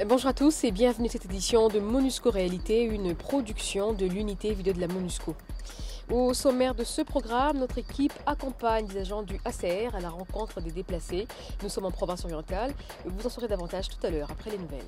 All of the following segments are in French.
Bonjour à tous et bienvenue à cette édition de MONUSCO Réalité, une production de l'unité vidéo de la MONUSCO. Au sommaire de ce programme, notre équipe accompagne les agents du ACR à la rencontre des déplacés. Nous sommes en province orientale. Vous en saurez davantage tout à l'heure après les nouvelles.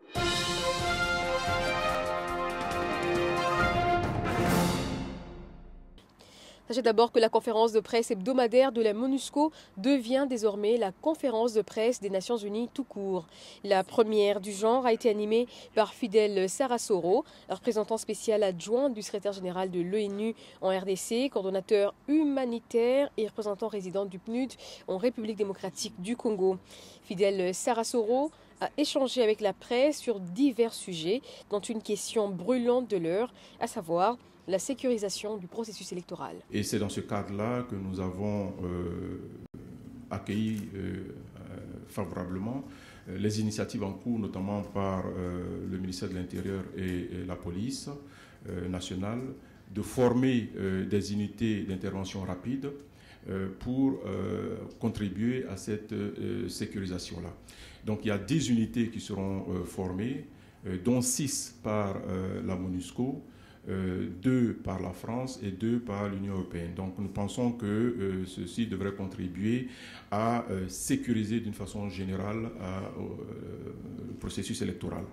Sachez d'abord que la conférence de presse hebdomadaire de la MONUSCO devient désormais la conférence de presse des Nations Unies tout court. La première du genre a été animée par Fidel Sarasoro, représentant spécial adjoint du secrétaire général de l'ONU en RDC, coordonnateur humanitaire et représentant résident du PNUD en République démocratique du Congo. Fidel Sarasoro a échangé avec la presse sur divers sujets, dont une question brûlante de l'heure, à savoir la sécurisation du processus électoral. Et c'est dans ce cadre-là que nous avons accueilli favorablement les initiatives en cours, notamment par le ministère de l'Intérieur et la police nationale, de former des unités d'intervention rapide pour contribuer à cette sécurisation-là. Donc il y a 10 unités qui seront formées, dont 6 par la MONUSCO, 2 par la France et 2 par l'Union européenne. Donc nous pensons que ceci devrait contribuer à sécuriser d'une façon générale le processus électoral.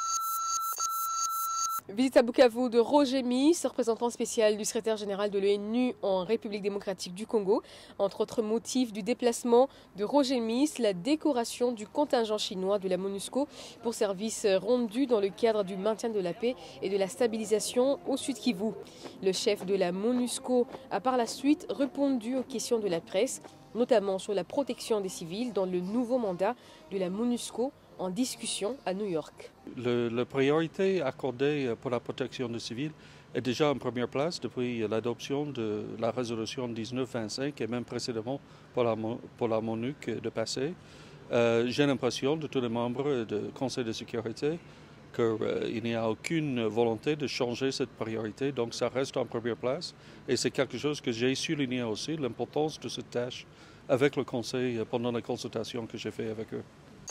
Visite à Bukavu de Roger Miss, représentant spécial du secrétaire général de l'ONU en République démocratique du Congo. Entre autres motifs du déplacement de Roger Miss, la décoration du contingent chinois de la MONUSCO pour service rendu dans le cadre du maintien de la paix et de la stabilisation au Sud Kivu. Le chef de la MONUSCO a par la suite répondu aux questions de la presse, notamment sur la protection des civils dans le nouveau mandat de la MONUSCO en discussion à New York. La priorité accordée pour la protection des civils est déjà en première place depuis l'adoption de la résolution 1925 et même précédemment pour la MONUC de passé. J'ai l'impression de tous les membres du Conseil de sécurité qu'il n'y a aucune volonté de changer cette priorité, donc ça reste en première place. Et c'est quelque chose que j'ai souligné aussi, l'importance de cette tâche avec le Conseil pendant les consultations que j'ai faites avec eux.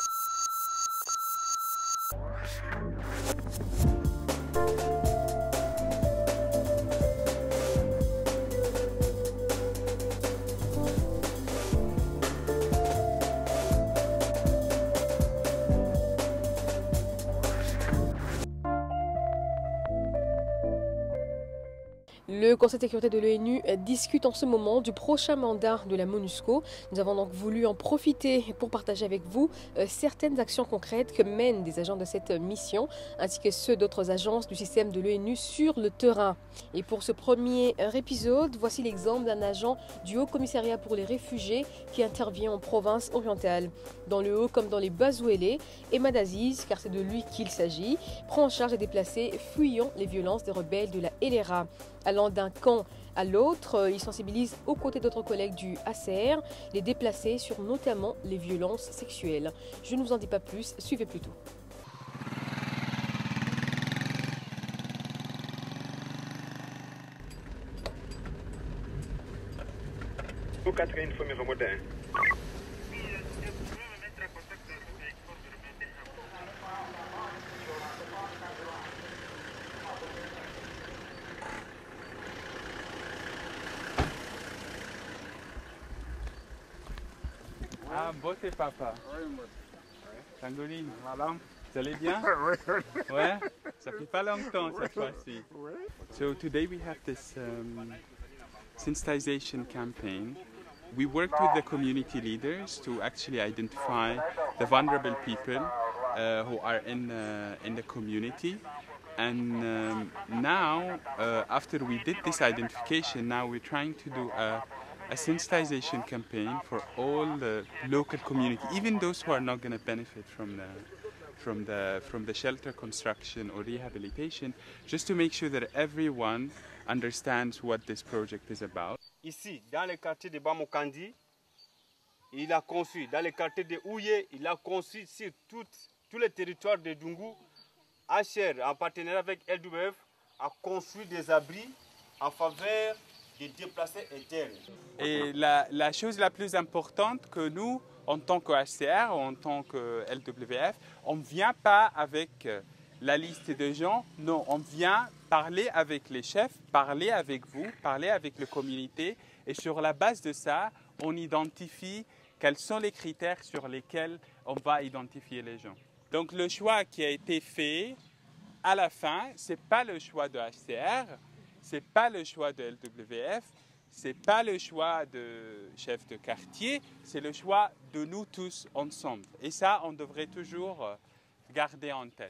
Le Conseil de sécurité de l'ONU discute en ce moment du prochain mandat de la MONUSCO. Nous avons donc voulu en profiter pour partager avec vous certaines actions concrètes que mènent des agents de cette mission, ainsi que ceux d'autres agences du système de l'ONU sur le terrain. Et pour ce premier épisode, voici l'exemple d'un agent du Haut Commissariat pour les réfugiés qui intervient en province orientale. Dans le Haut comme dans les Bazouélé, Emad Aziz, car c'est de lui qu'il s'agit, prend en charge les déplacés fuyant les violences des rebelles de la LRA. Allant d'un camp à l'autre, il sensibilise aux côtés d'autres collègues du ACR les déplacés sur notamment les violences sexuelles. Je ne vous en dis pas plus, suivez plutôt. Catherine, faut me remonter. Ah, beauté papa. Oui, Tangoline, madame, vous allez bien? Ouais, ça fait pas longtemps cette fois-ci. So today we have this sensitization campaign. We worked with the community leaders to actually identify the vulnerable people who are in the community. And now, after we did this identification, now we're trying to do a sensitization campaign for all the local community, even those who are not going to benefit from the shelter construction or rehabilitation, just to make sure that everyone understands what this project is about. Ici, dans le quartier de Bamokandi, il a conçu, dans le quartier de Ouye, il a conçu sur tous les territoires de Dungu, HR, en partenariat avec LWF, a construit des abris en faveur des déplacés internes. Et la chose la plus importante que nous, en tant que HCR ou en tant que LWF, on ne vient pas avec la liste de gens, non, on vient parler avec les chefs, parler avec vous, parler avec la communauté, et sur la base de ça, on identifie quels sont les critères sur lesquels on va identifier les gens. Donc le choix qui a été fait à la fin, ce n'est pas le choix de HCR, ce n'est pas le choix de LWF, ce n'est pas le choix de chef de quartier, c'est le choix de nous tous ensemble. Et ça, on devrait toujours garder en tête.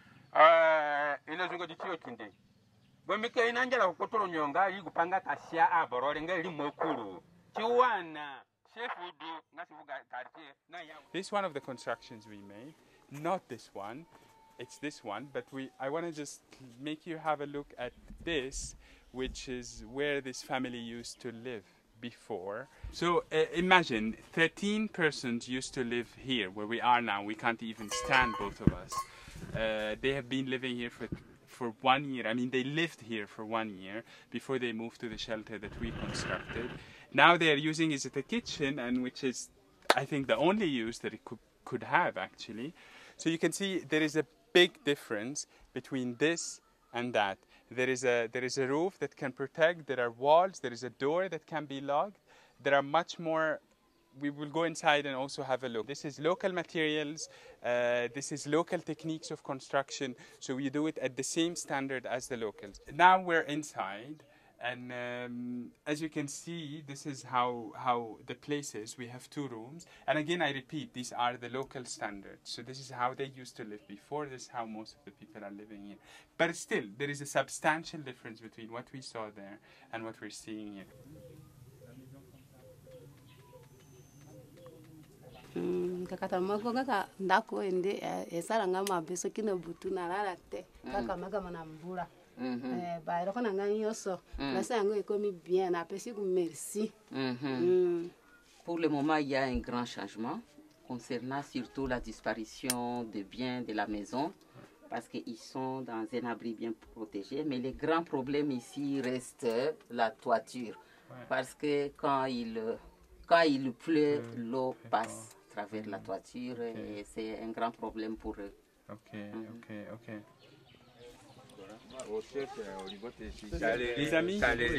This is one of the constructions we made, not this one, it's this one, but I want to just make you have a look at this, which is where this family used to live before. So imagine 13 persons used to live here, where we are now. We can't even stand, both of us. They have been living here for 1 year. I mean, they lived here for 1 year before they moved to the shelter that we constructed. Now they are using it as a kitchen, and which is, I think, the only use that it could have, actually. So you can see there is a big difference between this and that. There is a roof that can protect, there are walls, there is a door that can be locked. There are much more. We will go inside and also have a look. This is local materials, this is local techniques of construction, so we do it at the same standard as the locals. Now we're inside, and as you can see, this is how the place is. We have 2 rooms, and again I repeat, these are the local standards. So this is how they used to live before, this is how most of the people are living here. But still, there is a substantial difference between what we saw there and what we're seeing here. Kakata magonga ka ndako ende esala ngama beso kina butu na lala te kaka magama na mbula ba ero kana ngani yoso la sango ekomi bien na pesi ku merci. Pour le moment, il y a un grand changement concernant surtout la disparition des biens de la maison parce qu'ils sont dans un abri bien protégé, mais le grand problème ici reste la toiture parce que quand il pleut, l'eau passe à travers la toiture et c'est un grand problème pour eux. Les amis,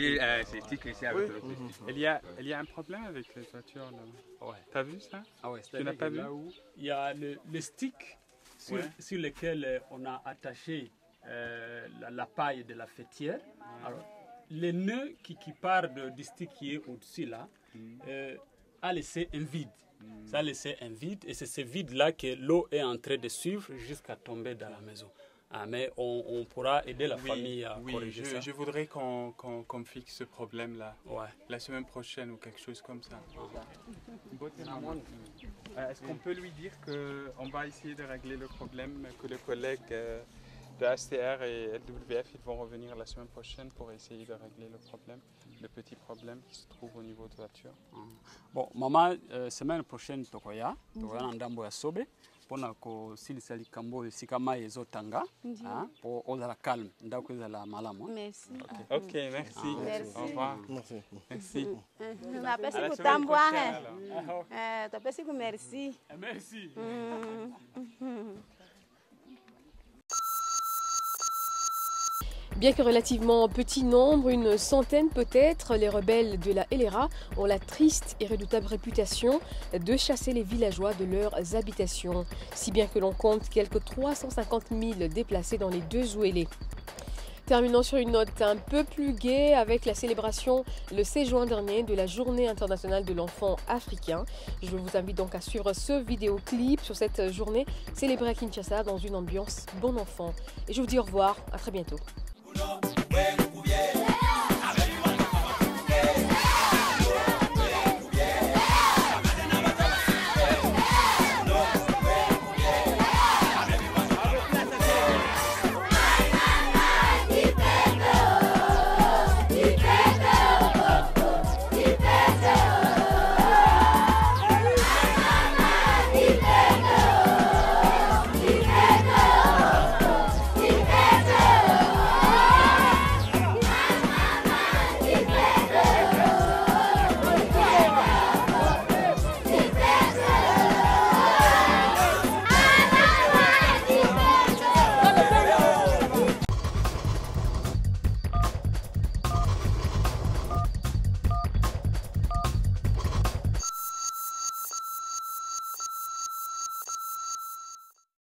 il y a un problème avec les toitures là. Ouais. T'as vu ça? Ah ouais, tu n'as pas vu? Il y a le stick sur lequel on a attaché la paille de la fêtière. Alors, le nœud qui part du stick qui est au-dessus là a laissé un vide. Ça a laissé un vide et c'est ce vide-là que l'eau est en train de suivre jusqu'à tomber dans la maison. Mais on pourra aider la famille à corriger ça. Je voudrais qu'on fixe ce problème-là la semaine prochaine ou quelque chose comme ça. Est-ce qu'on peut lui dire qu'on va essayer de régler le problème, que les collègues de HCR et LWF ils vont revenir la semaine prochaine pour essayer de régler le problème, le petit problème qui se trouve au niveau de la voiture? Bon, maman, semaine prochaine, tokoya ndambo ya sobe. Pona ko silisa likambo esika mai ezotanga po ozala calme ndako ezala malamu. Merci. OK, merci. Au revoir. Merci. Na pesi kutambwa ta pesi ku merci. Merci. Bien que relativement petit nombre, une centaine peut-être, les rebelles de la LRA ont la triste et redoutable réputation de chasser les villageois de leurs habitations, si bien que l'on compte quelques 350 000 déplacés dans les 2 Zouélés. Terminons sur une note un peu plus gaie avec la célébration le 16 juin dernier de la Journée internationale de l'enfant africain. Je vous invite donc à suivre ce vidéoclip sur cette journée célébrée à Kinshasa dans une ambiance bon enfant. Et je vous dis au revoir, à très bientôt.